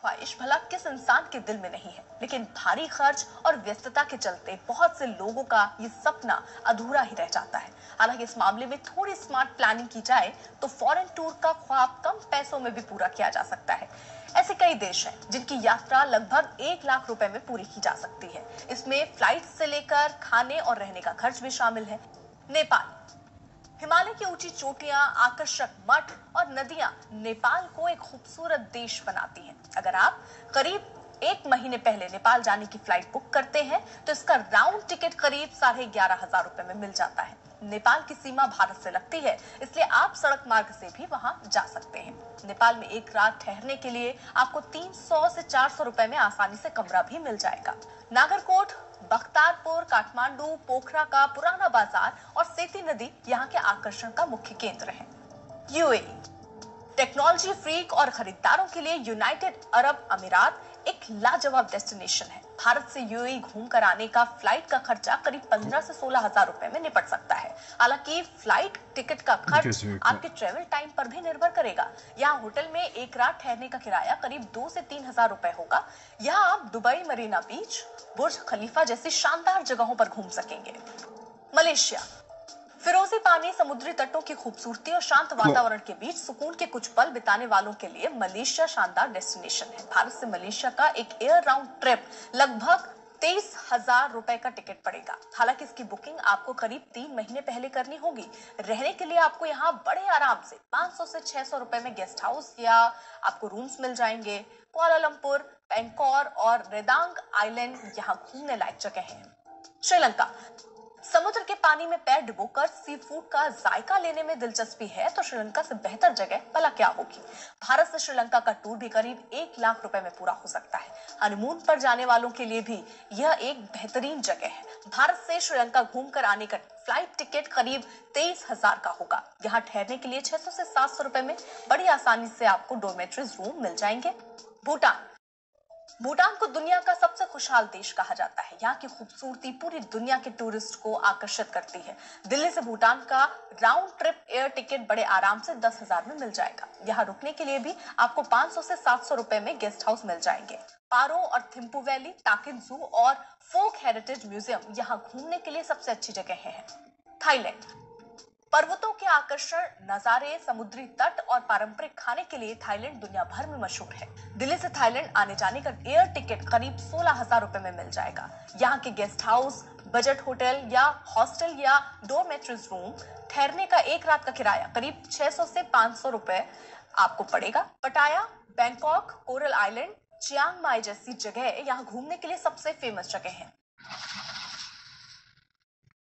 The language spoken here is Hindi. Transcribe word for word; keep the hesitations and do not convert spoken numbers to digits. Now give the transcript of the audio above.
ख्वाहिश भला किस इंसान के दिल में नहीं है, लेकिन भारी खर्च और व्यस्तता के चलते बहुत से लोगों का ये सपना अधूरा ही रह जाता है। हालांकि इस मामले में थोड़ी स्मार्ट प्लानिंग की जाए तो फॉरेन टूर का ख्वाब कम पैसों में भी पूरा किया जा सकता है। ऐसे कई देश हैं जिनकी यात्रा लगभग एक लाख रुपए में पूरी की जा सकती है। इसमें फ्लाइट से लेकर खाने और रहने का खर्च भी शामिल है। नेपाल। हिमालय की ऊंची चोटियां, आकर्षक मठ और नदियां नेपाल को एक खूबसूरत देश बनाती हैं। अगर आप करीब एक महीने पहले नेपाल जाने की फ्लाइट बुक करते हैं तो इसका राउंड टिकट करीब साढ़े ग्यारह हजार रुपए में मिल जाता है। नेपाल की सीमा भारत से लगती है, इसलिए आप सड़क मार्ग से भी वहां जा सकते हैं। नेपाल में एक रात ठहरने के लिए आपको तीन सौ से चार सौ रुपए में आसानी से कमरा भी मिल जाएगा। नागरकोट, बख्तारपुर, काठमांडू, पोखरा का पुराना बाजार और सेती नदी यहाँ के आकर्षण का मुख्य केंद्र है। यूएई। टेक्नोलॉजी फ्रीक और खरीदारों के लिए यूनाइटेड अरब अमीरात एक लाजवाब डेस्टिनेशन है। भारत से यूएई घूम कर आने का फ्लाइट का खर्चा करीब पंद्रह से सोलह हजार रुपए में निपट सकता है। हालांकि फ्लाइट टिकट का खर्च आपके ट्रेवल टाइम पर भी निर्भर करेगा। यहाँ होटल में एक रात ठहरने का किराया करीब दो से तीन हजार रुपए होगा। यहाँ आप दुबई, मरीना बीच, बुर्ज खलीफा जैसी शानदार जगहों पर घूम सकेंगे। मलेशिया। फिरोजी पानी, समुद्री तटों की खूबसूरती और शांत वातावरण के बीच सुकून के कुछ पल बिताने वालों के लिए मलेशिया शानदार डेस्टिनेशन है। भारत से मलेशिया का एक एयर राउंड ट्रिप लगभग तेईस हजार रुपए का टिकट पड़ेगा। हालांकि इसकी बुकिंग आपको करीब तीन महीने पहले करनी होगी। रहने के लिए आपको यहाँ बड़े आराम से पाँच सौ से छह सौ रुपए में गेस्ट हाउस या आपको रूम्स मिल जाएंगे। कुआलालंपुर, बैंकॉक और रेदांग आइलैंड यहाँ घूमने लायक जगह है। श्रीलंका। समुद्र के पानी में पैर डुबोकर सी फूड का जायका लेने में दिलचस्पी है तो श्रीलंका से बेहतर जगह भला क्या होगी। भारत से श्रीलंका का टूर भी करीब एक लाख रुपए में पूरा हो सकता है। हनीमून पर जाने वालों के लिए भी यह एक बेहतरीन जगह है। भारत से श्रीलंका घूमकर आने का फ्लाइट टिकट करीब तेईस हजार का होगा। यहाँ ठहरने के लिए छह सौ से सात सौ रुपए में बड़ी आसानी से आपको डोरमेट्रीज रूम मिल जाएंगे। भूटान। भूटान को दुनिया का सबसे खुशहाल देश कहा जाता है। यहाँ की खूबसूरती पूरी दुनिया के टूरिस्ट को आकर्षित करती है। दिल्ली से भूटान का राउंड ट्रिप एयर टिकट बड़े आराम से दस हजार में मिल जाएगा। यहाँ रुकने के लिए भी आपको पाँच सौ से सात सौ रुपए में गेस्ट हाउस मिल जाएंगे। पारो और थिम्पू वैली, टाकिन जू और फोक हेरिटेज म्यूजियम यहाँ घूमने के लिए सबसे अच्छी जगह है। थाईलैंड। पर्वतों के आकर्षण, नजारे, समुद्री तट और पारंपरिक खाने के लिए थाईलैंड दुनिया भर में मशहूर है। दिल्ली से थाईलैंड आने जाने का एयर टिकट करीब सोलह हजार रुपए में मिल जाएगा। यहाँ के गेस्ट हाउस, बजट होटल या हॉस्टल या डोरमेट्रीज रूम, ठहरने का एक रात का किराया करीब छह सौ से पाँच सौ रुपए आपको पड़ेगा। Pattaya, Bangkok, Coral Island, Chiang Mai जैसी जगह यहाँ घूमने के लिए सबसे फेमस जगह है।